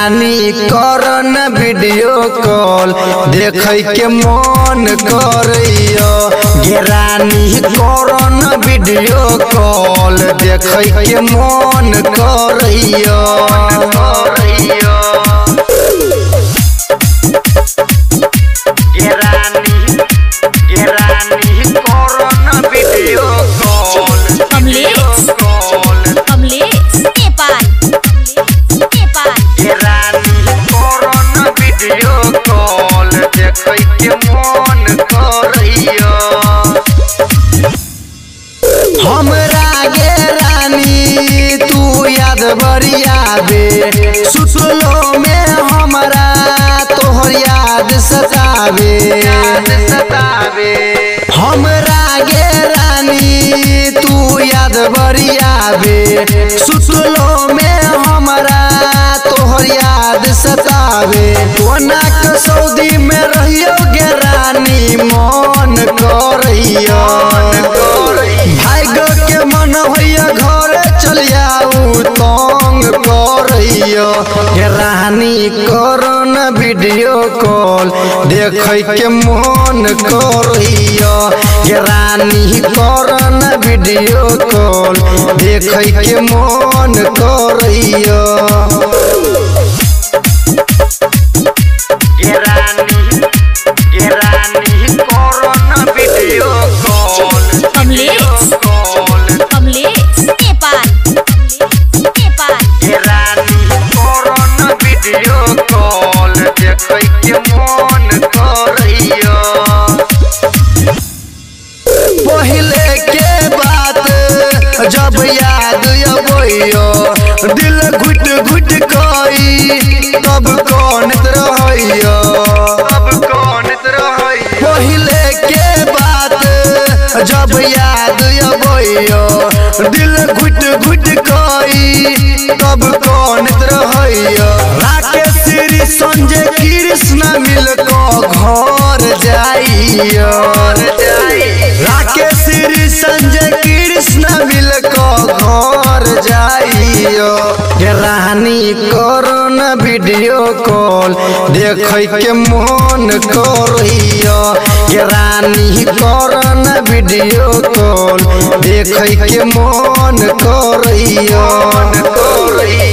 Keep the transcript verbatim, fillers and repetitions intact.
रानी करन video call देखे के मन करियो गे रानी करन वीडियो कॉल देखे के मन करियो गे रानी गे रानी करन वीडियो कॉल कमलेश कमलेश नेपाल नेपाल गे रानी करन वीडियो कॉल देखे के मन करियो हमरा गे रानी तू याद बरियाबे सुतलो में हमरा तोहर याद सतावे याद सतावे हमरा गे रानी तू याद बरियाबे सुतलो में हमरा तोहर याद सतावे कोना के सऊदी में रहियो गे रानी मन करियो भाग्य के मन होइया घर चल जाऊ तंग करियो गे रानी करन वीडियो कॉल देखे के मन करियो गे रानी करन वीडियो कॉल देखे के मन करियो गे रानी गे रानी करन वीडियो कॉल कमलेश कमलेश नेपाल नेपाल गे रानी करन वीडियो कॉल देखे के मन करियो पहले के बात जब याद अबैयो दिल घुट घुट कई तब कौन रहियो तब कौन रहियो पहले के बात जब याद अबैयो दिल घुट घुट कई तब कौन रहियो राकेश श्री संजय कृष्ण मिलको घर जाइयो राकेश श्री संजय कृष्ण मिलको घर जाइयो गे रानी करन वीडियो कॉल देखे के मन करियो गे रानी करन वीडियो कॉल देखे के मन करियो